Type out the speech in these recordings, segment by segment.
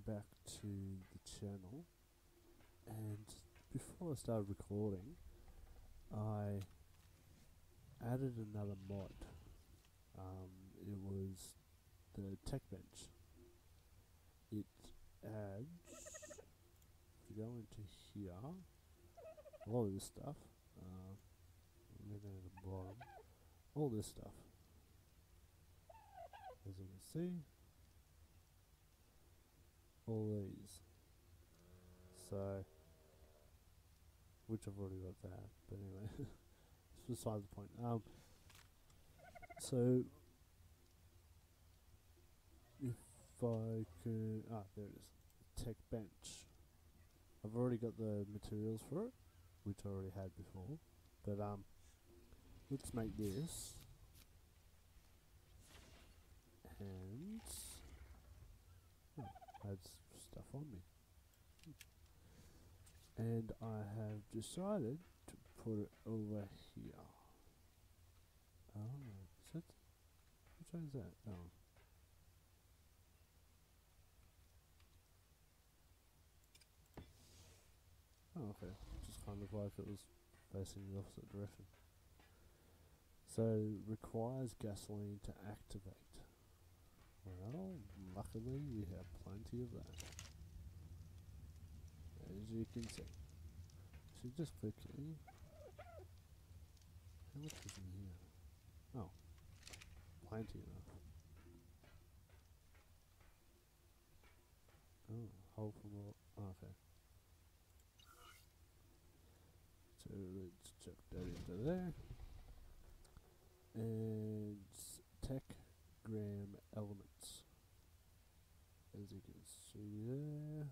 welcome back to the channel. And before I started recording, I added another mod. It was the tech bench. It adds, if you go into here, all of this stuff, and then at the bottom, all this stuff, as you can see, all these. So, which I've already got that, but anyway, it's beside the point. So if I could, there it is, tech bench. I've already got the materials for it, which I already had before, but let's make this, and has stuff on me, and I have decided to put it over here. Oh, is it? Which one is that? Oh. Oh, okay. Just kind of like it was facing the opposite direction. So, requires gasoline to activate. Well, luckily we have plenty of that. As you can see. So just quickly. How much is in here? Oh. Plenty enough. Oh, hold from all. Oh, okay. So let's chuck that into there. And tech gram elements. As you can see there,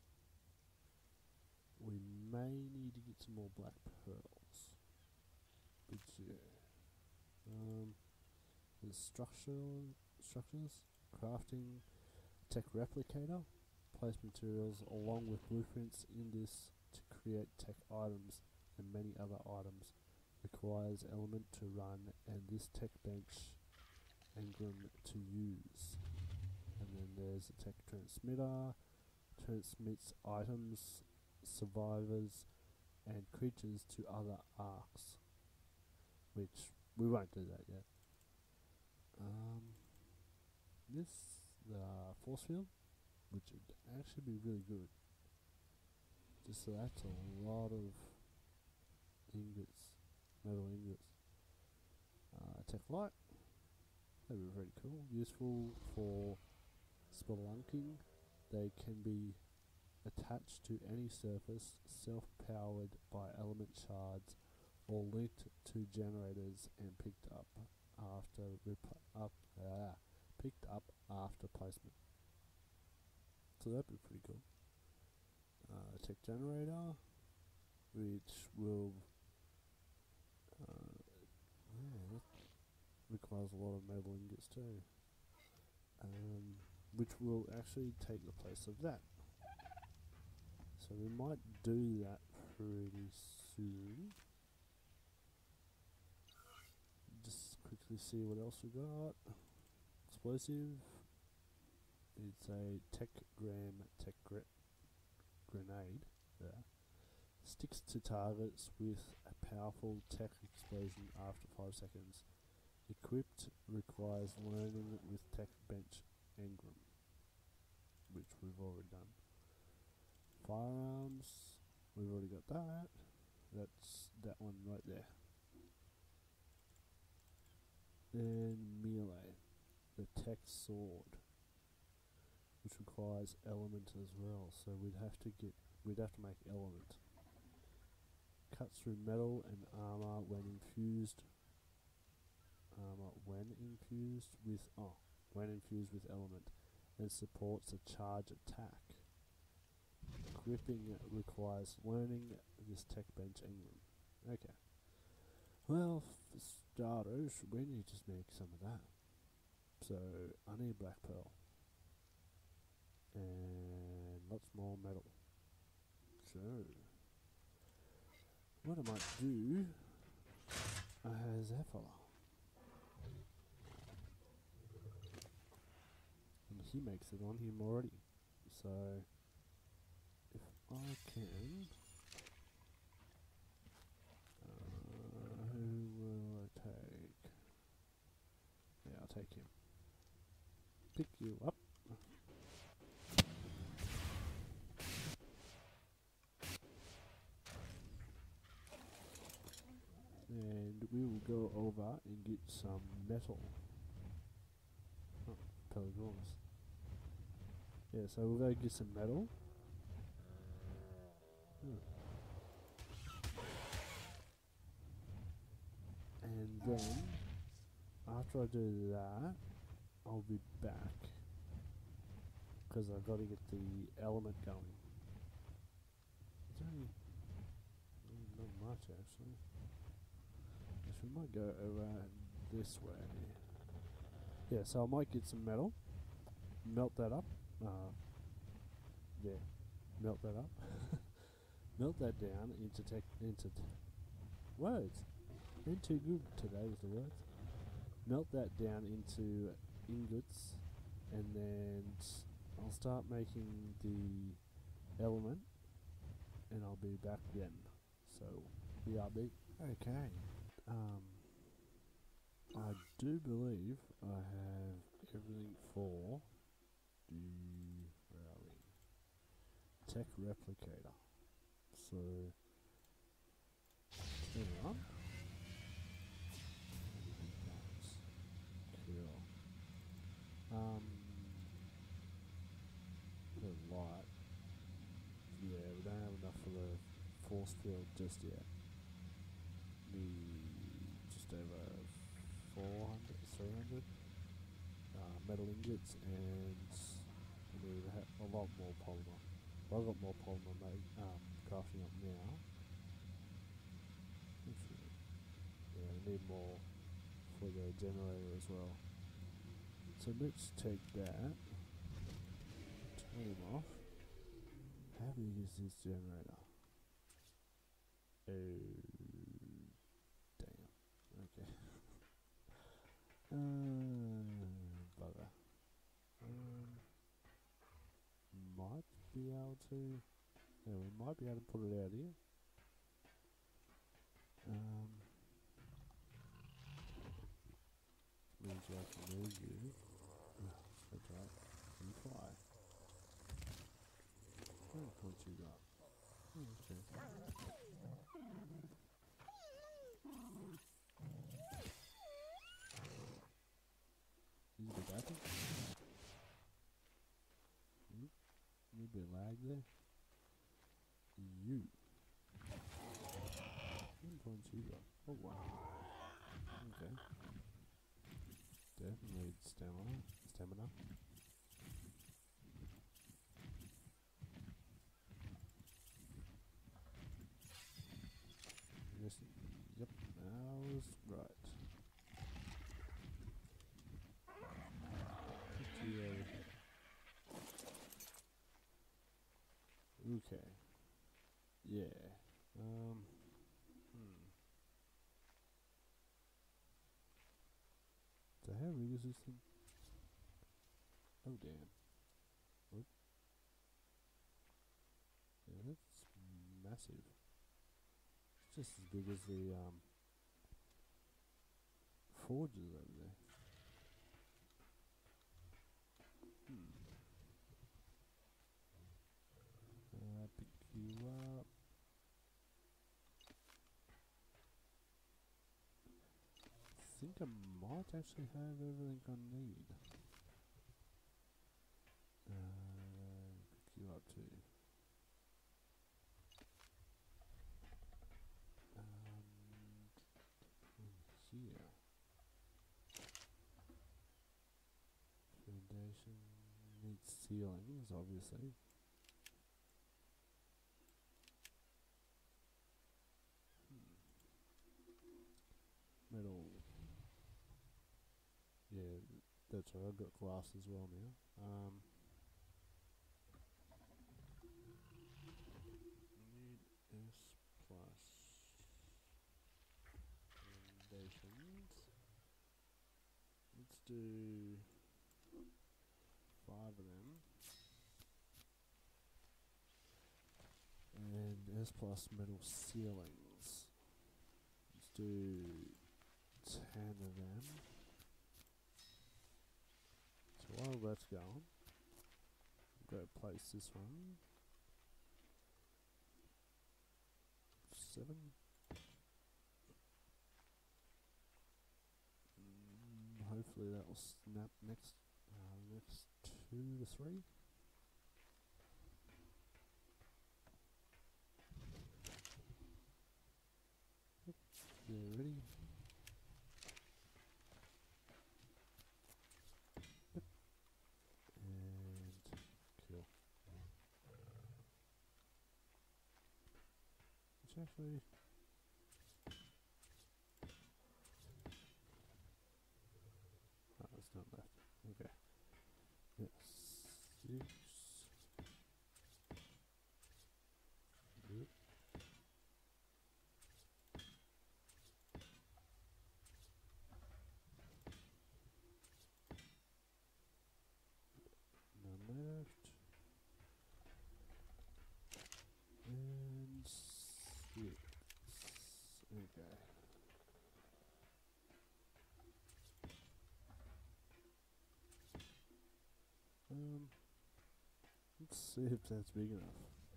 we may need to get some more black pearls. But yeah. There's structures, crafting, tech replicator, place materials along with blueprints in this to create tech items and many other items. Requires element to run and this tech bench engram to use. And then there's a tech transmitter, transmits items, survivors and creatures to other arcs, which we won't do that yet. This, the force field, which would actually be really good. Just so that's a lot of ingots, metal ingots. Tech light, that'd be very cool. Useful for spelunking. They can be attached to any surface, self-powered by element shards, or linked to generators and picked up after placement. So that'd be pretty cool. Tech generator, which will that requires a lot of metal ingots too. Which will actually take the place of that. So we might do that pretty soon. Just quickly see what else we got. Explosive. It's a tech grenade. There. Sticks to targets with a powerful tech explosion after 5 seconds. Equipped, requires learning with tech bench engram, which we've already done. Firearms, we've already got that. That's that one right there. Then melee, the tech sword, which requires element as well. So we'd have to make element. Cuts through metal and armor when infused. When infused with element, and supports a charge attack. Equipping requires learning this tech bench engram. Okay. Well, for starters, we need to just make some of that. So I need black pearl and lots more metal. So what I might do, is that fella. And he makes it on him already. So So if I can, who will I take? Yeah, I'll take him. Pick you up. And we will go over and get some metal. Oh, Pelagornis. Yeah, so we'll go get some metal. And then, after I do that, I'll be back. Because I've got to get the element going. It's only not much actually. Guess we might go around this way. Yeah, so I might get some metal, melt that up. Yeah, melt that up. Melt that down into words. Ain't too good today with the words. Melt that down into ingots, and then I'll start making the element, and I'll be back then. So, BRB. Okay. I do believe I have everything for the, where are we? Tech replicator. So, turn it on. Cool. The light. Yeah, we don't have enough for the force field just yet. Need just over 400, 300 metal ingots, and we need a lot more polymer. Well, I've got more polymer crafting up now. Yeah, we need more for the generator as well. So let's take that, turn him off. How big is this generator? Oh, damn. Okay. Bugger. Might be able to. Yeah, we might be able to put it out here. Means I can move you. That's right. You fly. How many points you got? Oh, okay. Is it a battle? Maybe a lag there. You. How many points you got? Oh wow. Okay. Definitely need stamina. Yes. Yep. I was right. Okay. Yeah. So how big is this thing? Oh damn. Whoop. Yeah, that's massive. It's just as big as the forges over there. Pick you up. I think I might actually have everything I need. Pick you up too. Here. Foundation needs ceilings, obviously. Metal. Yeah, that's right. I've got glass as well now. Need S plus foundations. Let's do 5 of them. S plus metal ceilings. Let's do 10 of them. So while that's going, go place this one. 7. Hopefully that will snap next 2 to 3. Yep, they're ready. Yep. And cool. Which actually it's not left. Okay. Yes. 6. Yep. None left. And 6. Okay. Let's see if that's big enough.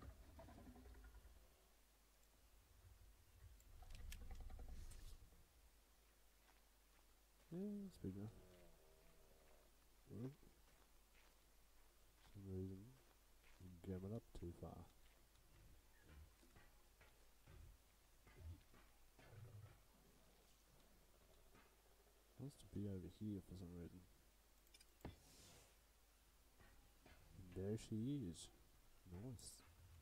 Yeah, it's big enough. Oh. For some reason, gam it up too far. It wants to be over here for some reason. And there she is. Nice.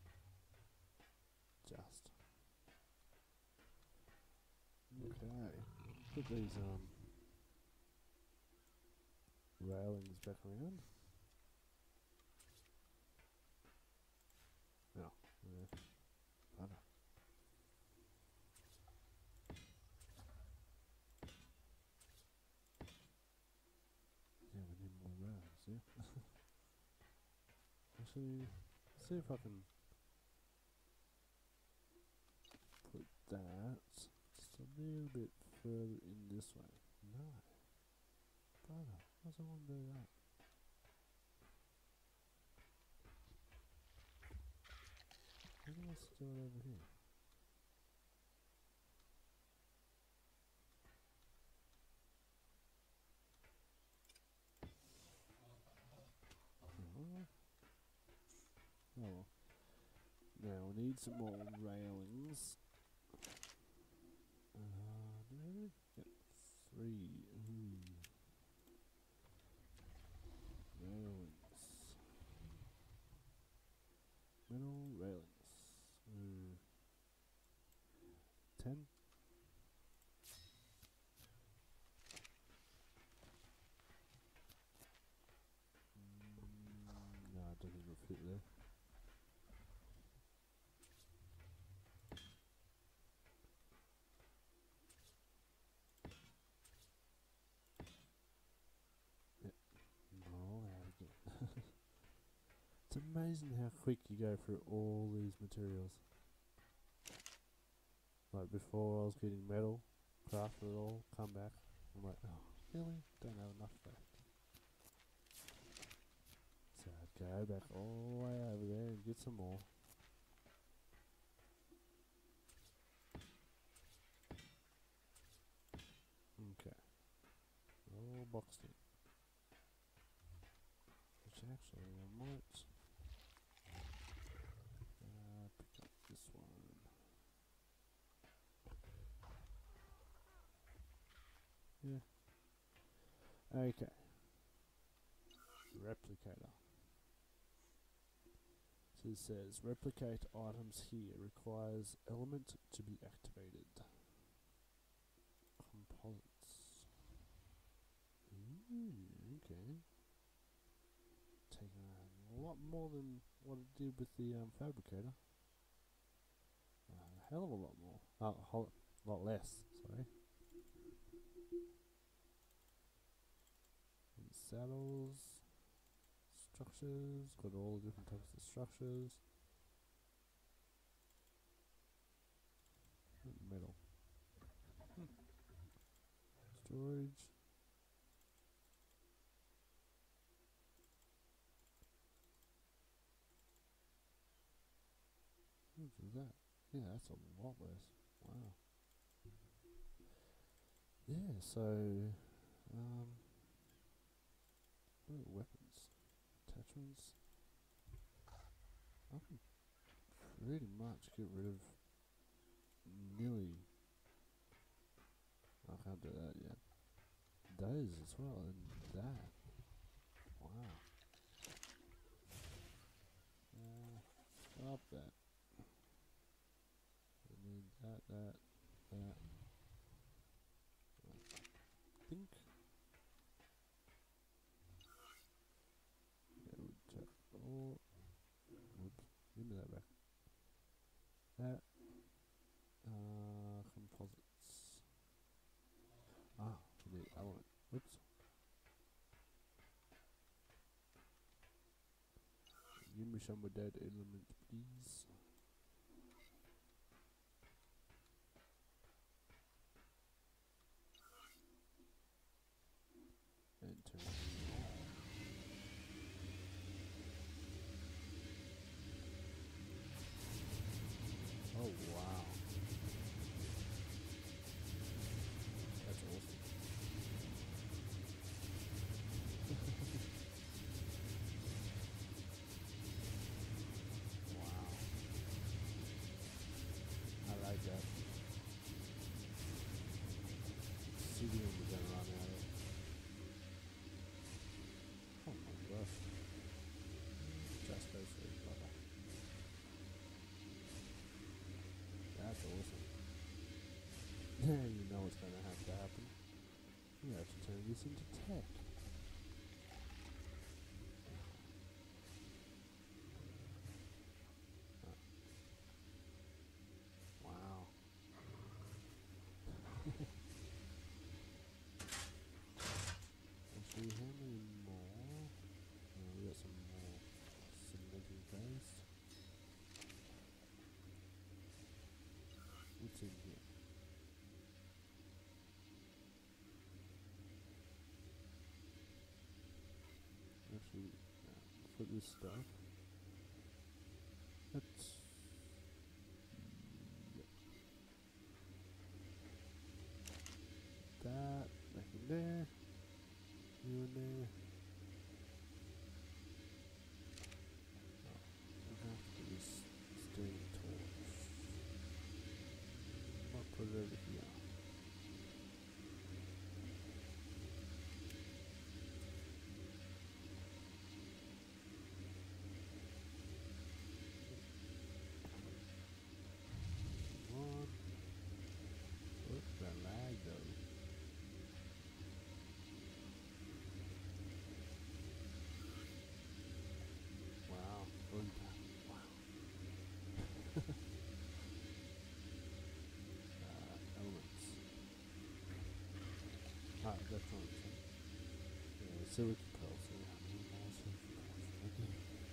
Just. Okay. Put these railings back around. No. Butter. Yeah, we need more railings, yeah. Actually, see if I can put that just a little bit further in this way. No. Brother, why does I want to do that? Maybe let's do it over here. Oh well. Now we need some more railings. Yep, 3. Ooh. Railings. Metal railings. 10. No, it doesn't even fit there. Yep. Roll out again. It's amazing how quick you go through all these materials. Like before I was getting metal, craft it all, come back. I'm like, oh, really? Don't have enough left. So I'd go back all the way over there and get some more. Okay. All boxed in. Which actually I might pick up this one. Yeah. Okay. Replicator. So it says replicate items here requires element to be activated. Composites. Okay. Taking a lot more than what it did with the fabricator. A hell of a lot more. Oh, a whole lot less, sorry. And saddles, structures, got all the different types of structures. storage. How much is that? Yeah, that's a lot less. Wow. Yeah, so, what are weapons? Attachments? I can pretty much get rid of nearly. I can't do that yet. Those as well, and that. Wow. Stop that. And then that. I think. Yeah, would check. Oh, whoops. Give me that back. That. Composites. Ah, we need element. Whoops. Give me some of that element, please. And turn it on. Oh wow. That's awesome. Wow. I like that. Civilian we're gonna run out of. Oh my gosh. Just go for it, brother. That's awesome. Yeah, you know what's gonna have to happen. We have to turn this into tech. Wow. Actually, how many more? We got some more cementing paste. What's in here? Actually, for this stuff, let's. Yep. That back in there. You in there. Oh, we're gonna have to do this steam torch. I'll put it over here. On. Look, that lag though. Wow. Wow. Elements. Ah, electronics. Yeah, silicon pearls. Yeah, I need more silicon pearls. Okay.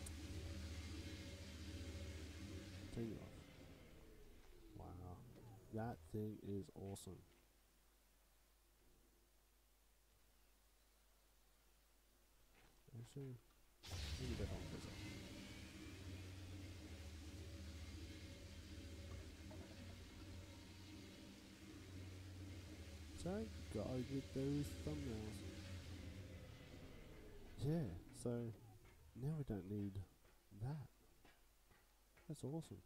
Turn it off. Wow. That thing is awesome. Actually, let me get on for a second. So, gotta get those thumbnails. Yeah, so now we don't need that. That's awesome.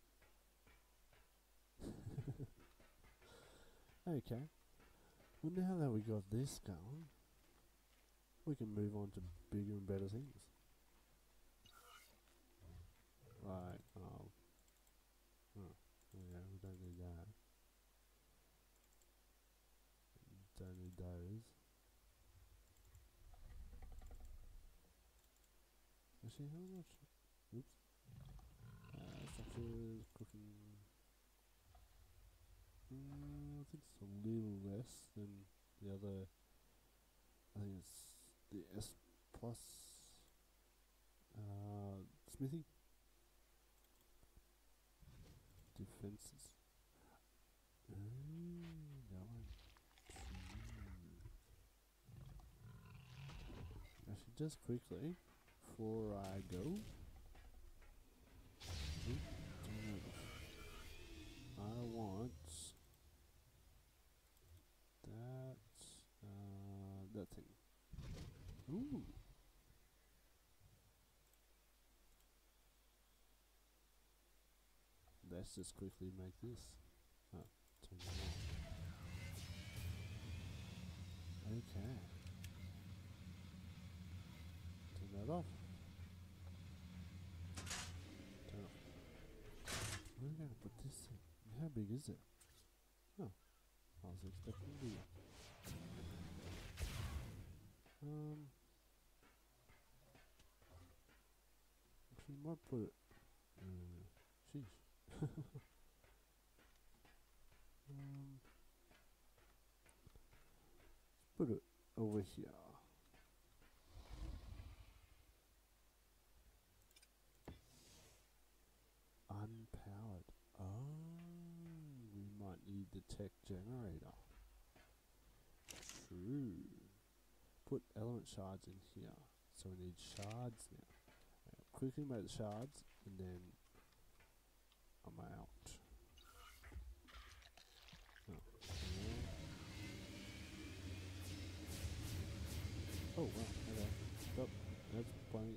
Okay. Well, now that we got this going, we can move on to bigger and better things. Like, yeah, we don't need that. Don't need those. Actually, how much? Oops. Structures, cooking. I think it's a little less than the other. I think it's the S plus smithy defenses. That one. just quickly, before I go, I want that thing. Ooh. Let's just quickly make this. Oh, turn that on. Okay. Turn that off. Turn off. Where are we going to put this thing? How big is it? Oh, I was expecting bigger. Actually, might put it. Sheesh. Put it over here. Unpowered. Oh, we might need the tech generator. True. Put element shards in here. So we need shards now. Quickly make the shards and then I'm out. Oh, oh wow, okay. Stop. That's plenty.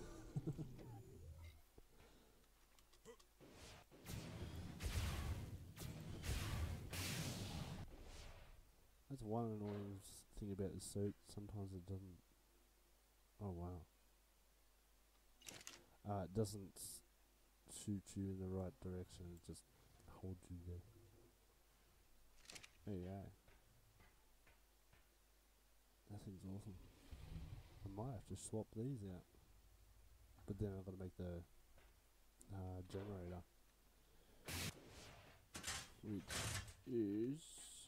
That's one annoying thing about the suit. Sometimes it doesn't. Oh wow. It doesn't shoot you in the right direction. It just holds you there. There you go. That thing's awesome. I might have to swap these out. But then I've got to make the generator. Which is...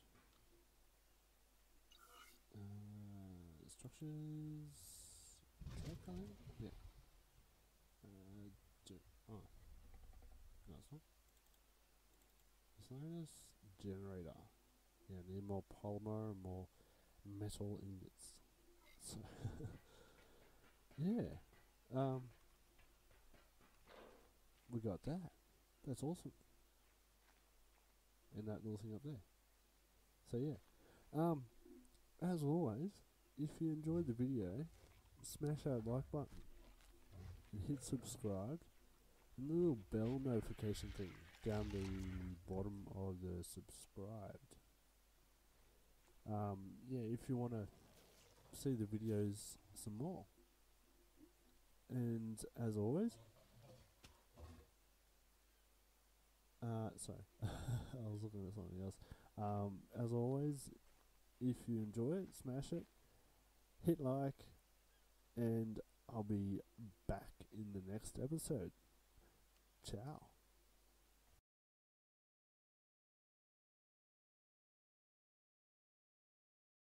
structures... tech, I think? Yeah. Oh. No, it's not. Miscellaneous generator. Yeah, need more polymer and more metal ingots. So, yeah. We got that. That's awesome. And that little thing up there. So yeah. As always, if you enjoyed the video, smash that like button and hit subscribe and the little bell notification thing down the bottom of the subscribed. Yeah, if you want to see the videos some more. And as always, sorry, I was looking at something else. As always, if you enjoy it, smash it, hit like, and I'll be back in the next episode. Ciao.